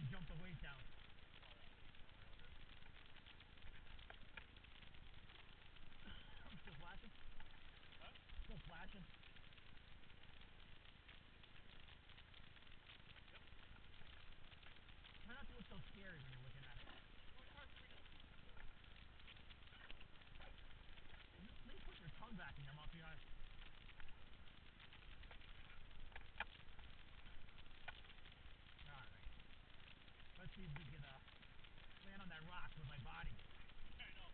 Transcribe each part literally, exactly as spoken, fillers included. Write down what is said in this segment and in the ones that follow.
jump the weight down. I'm still flashing. Huh? Still flashing. Yep. Try not to look so scary when you're looking at it. Maybe put your tongue back in your mouth, you guys. Alright. Let's see if we can uh, land on that rock with my body. I know.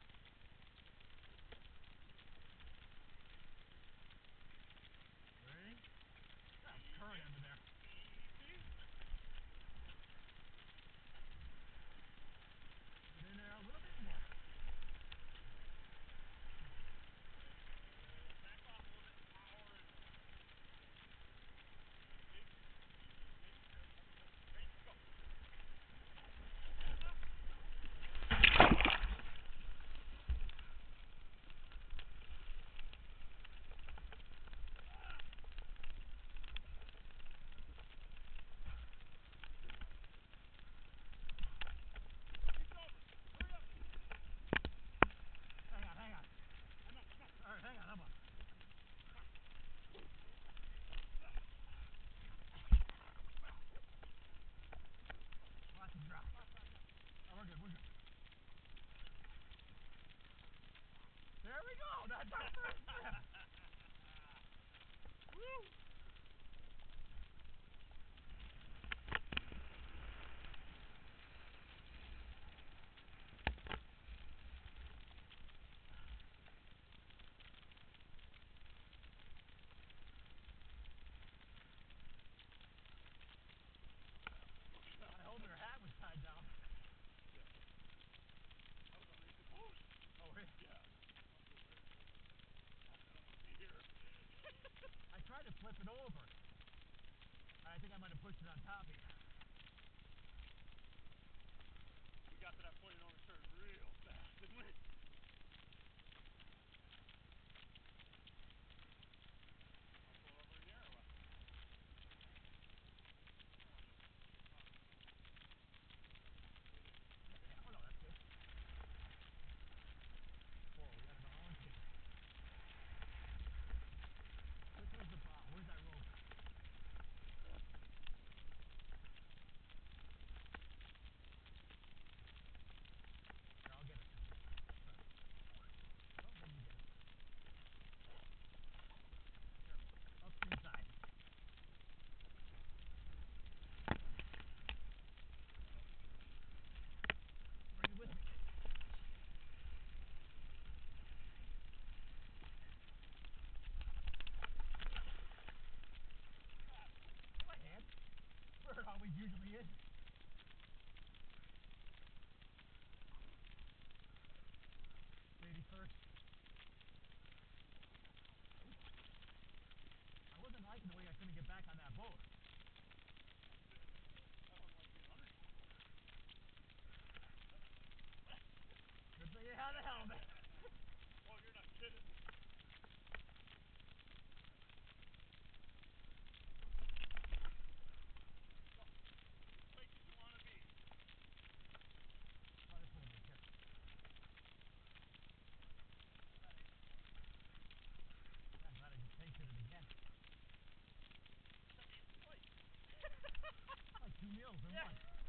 Ready? That's current under there. Get in there a little bit more. Back off a little bit, power and easy, easy, ready, go. Hang on, hang on. Alright, hang on, come on. Watch him drop. Oh, we're good, we're good. There we go! That's our first trip! Woo! I hope her hat was tied down. I was underneath the boat. Oh, really? Yeah. Here. I tried to flip it over. I think I might have pushed it on top of you. We got to that point in no return real fast, didn't we? I'll pull it over in here or what? Yeah, oh no, that's good. Oh, we got another one too. Which one's the bow? Where's that rope? Here, I'll get it. Oh, then you get it. Careful. Upstream side. Bring it with me. My hand. Where it always usually is. Lady first. I wasn't liking the way I couldn't get back on that boat. I don't like being underneath. Good thing you had a helmet. Oh, you're not kidding. Which place did you want to be? Oh, this one is here. I'm glad I just tasted it again. Twice. Like two meals in Yeah. one.